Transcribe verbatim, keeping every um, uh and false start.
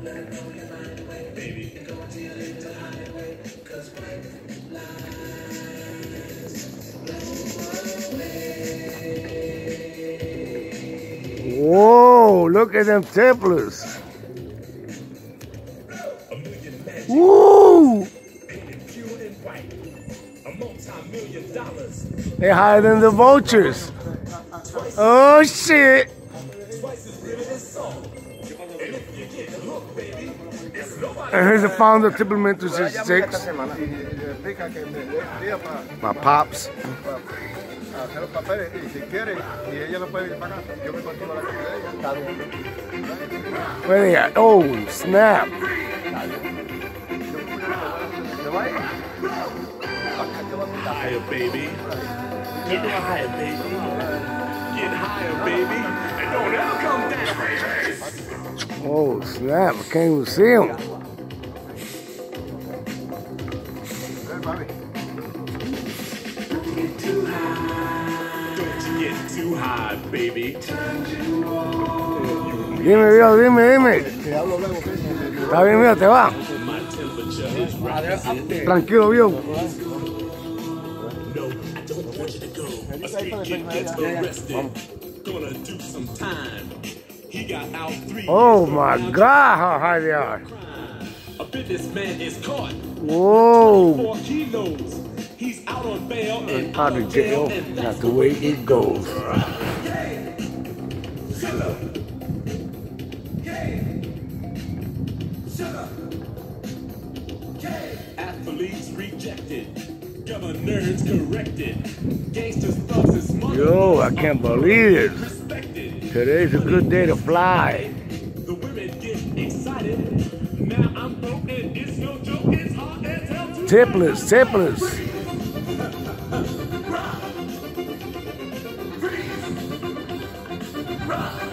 Whoa, look at them tipplers. Woo! They're higher than the vultures. Oh shit! And here's the founder of TIPPLERMEN two sixty-six. My pops. Where they at? Oh, snap. Higher, baby. Get higher, baby. Get higher, baby. And don't ever come down, baby. Oh, snap. I can't even see him. Get too high. Don't you get too high, baby. Dime, viejo, dime, dime. Está bien, viejo, te va. My temperature is rising. Tranquilo, viejo. No, I don't want you to go. A street kid gets arrested. Gonna do some time. He got out three. Oh my God, how high they are. A businessman is caught. Whoa. Four kilos. He's out on bail and Out of jail. That's the way it goes. Shut up. Athletes rejected. Governors corrected. Gangsters, thugs, and smugglers. Yo, I can't believe it. Today's a good day to fly. The women get excited. Now I'm broke and it's no joke. It's hard as hell to Tipplers, tipplers. rock.